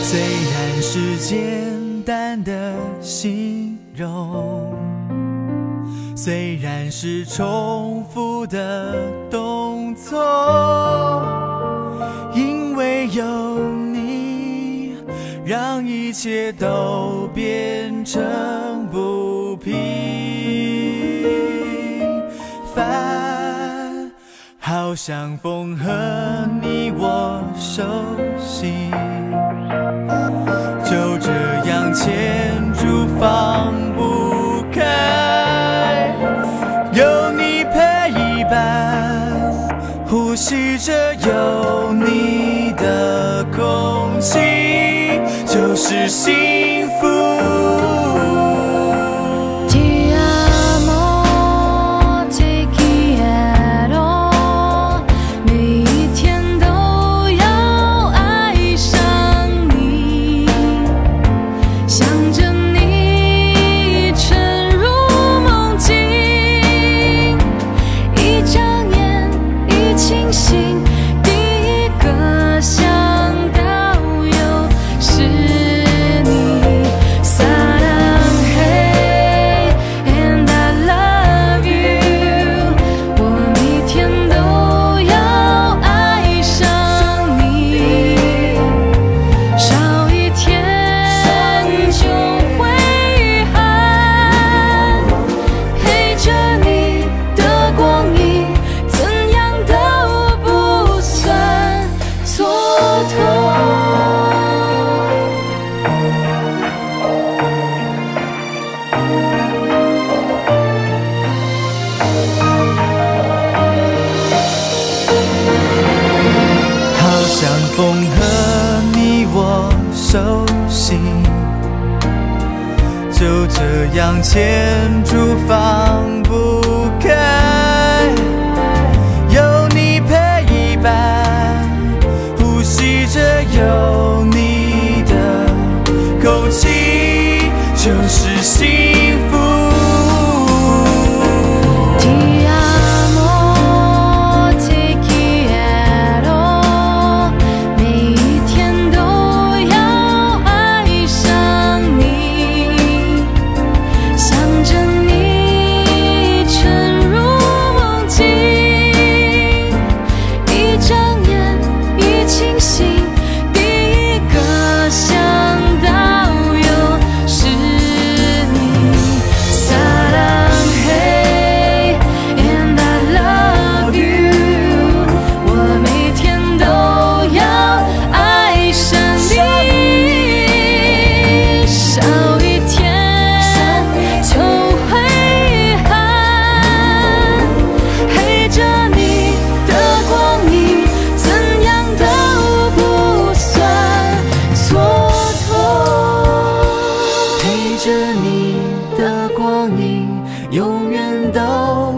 虽然是简单的形容，虽然是重复的动作，因为有你，让一切都变成不平凡，好像风和你我手心，就这样牵住放不开，有你陪伴，呼吸着有你的空气，就是幸福。 Ti amo, te quiero， 每一天都要爱上你，想着你沉入梦境，一睁眼一清醒，第一个想到就是你。사랑해 and I love you， 我每天都要爱上你，少一天就会遗憾，陪着你的光阴，怎样都不算蹉跎。 好像风和你我手心，就这样牵住放不开。